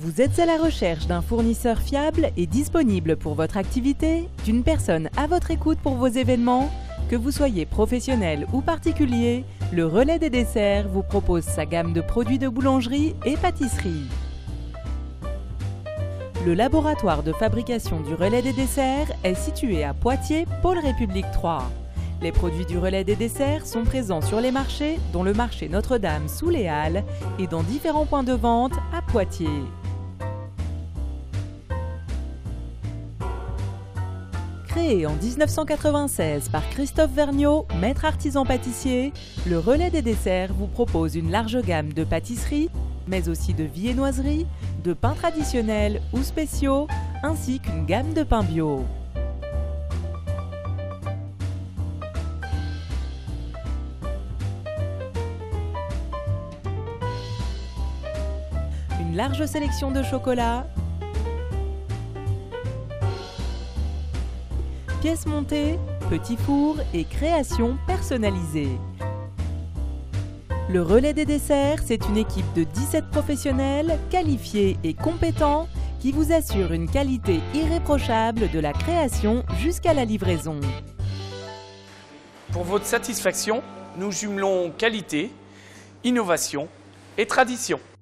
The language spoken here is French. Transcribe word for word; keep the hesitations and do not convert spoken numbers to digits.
Vous êtes à la recherche d'un fournisseur fiable et disponible pour votre activité, d'une personne à votre écoute pour vos événements? Que vous soyez professionnel ou particulier, le Relais des Desserts vous propose sa gamme de produits de boulangerie et pâtisserie. Le laboratoire de fabrication du Relais des Desserts est situé à Poitiers, pôle République trois. Les produits du Relais des Desserts sont présents sur les marchés, dont le marché Notre-Dame sous les Halles et dans différents points de vente à Poitiers. Créé en mille neuf cent quatre-vingt-seize par Christophe Vergniaud, maître artisan pâtissier, le Relais des Desserts vous propose une large gamme de pâtisseries, mais aussi de viennoiseries, de pains traditionnels ou spéciaux, ainsi qu'une gamme de pains bio. Une large sélection de chocolats, pièces montées, petits fours et créations personnalisées. Le Relais des Desserts, c'est une équipe de dix-sept professionnels qualifiés et compétents qui vous assure une qualité irréprochable de la création jusqu'à la livraison. Pour votre satisfaction, nous jumelons qualité, innovation et tradition.